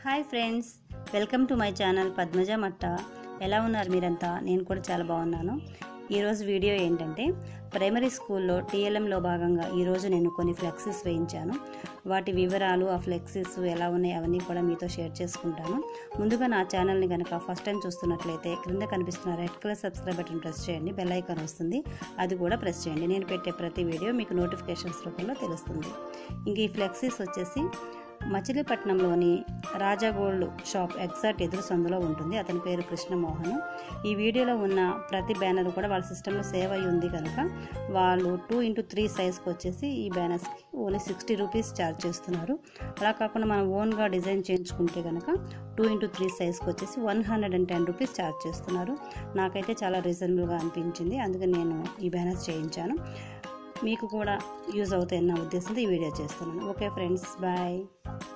Hi friends, welcome to my channel Padmaja Matta. ఎలా ఉన్నారు మీరంతా? నేను కూడా చాలా బాగున్నాను. ఈరోజు వీడియో ఏంటంటే, ప్రైమరీ స్కూల్లో టీఎల్ఎంలో భాగంగా ఈరోజు నేను కొన్ని ఫ్లెక్సీస్ వేయించాను. వాటి వివరాలు, ఆ ఫ్లెక్సీస్ ఎలా ఉన్నాయి అవన్నీ కూడా మీతో షేర్ చేసుకుంటాను. ముందుగా నా ఛానల్ని కనుక ఫస్ట్ టైం చూస్తున్నట్లయితే క్రింద కనిపిస్తున్న red colour subscribe button press చేయండి. బెల్ ఐకాన్ వస్తుంది, అది కూడా ప్రెస్ చేయండి. నేను పెట్టే ప్రతి వీడియో మీకు నోటిఫికేషన్స్ రూపంలో తెలుస్తుంది. ఇంక ఈ ఫ్లెక్సీస్ వచ్చేసి మచిలీపట్నంలోని రాజా గోల్డ్ షాప్ ఎగ్జాక్ట్ ఎదురు సందులో ఉంటుంది. అతని పేరు కృష్ణమోహన్. ఈ వీడియోలో ఉన్న ప్రతి బ్యానర్ కూడా వాళ్ళ సిస్టంలో సేవ్ అయి ఉంది కనుక వాళ్ళు 2x3 సైజ్కి వచ్చేసి ఈ బ్యానర్స్కి ఓన్లీ 60 రూపీస్ ఛార్జ్ చేస్తున్నారు. అలా కాకుండా మనం ఓన్గా డిజైన్ చేయించుకుంటే కనుక 2x3 సైజ్కి వచ్చేసి 110 రూపీస్ ఛార్జ్ చేస్తున్నారు. నాకైతే చాలా రీజనబుల్గా అనిపించింది, అందుకని నేను ఈ బ్యానర్స్ చేయించాను. మీకు కూడా యూజ్ అవుతాయన్న ఉద్దేశంతో ఈ వీడియో చేస్తున్నాను. Okay friends, bye.